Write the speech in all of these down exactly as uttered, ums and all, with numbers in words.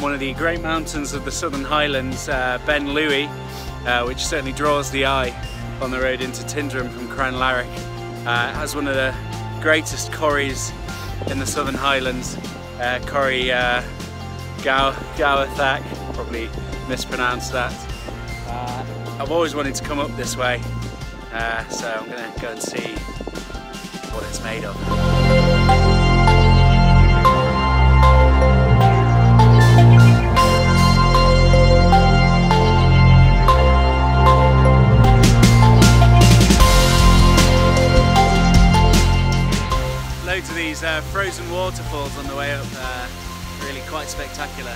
one of the great mountains of the Southern Highlands, uh, Ben Louis, uh, which certainly draws the eye on the road into Tindrum from Crianlarich. Uh, it has one of the greatest corries in the Southern Highlands, uh, Corrie uh, Gow Gowathak, probably mispronounced that. Uh, I've always wanted to come up this way, uh, so I'm going to go and see what it's made of. Loads of these uh, frozen waterfalls on the way up, uh, really quite spectacular.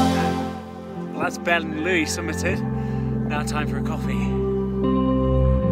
Ben Louis summited. Now time for a coffee.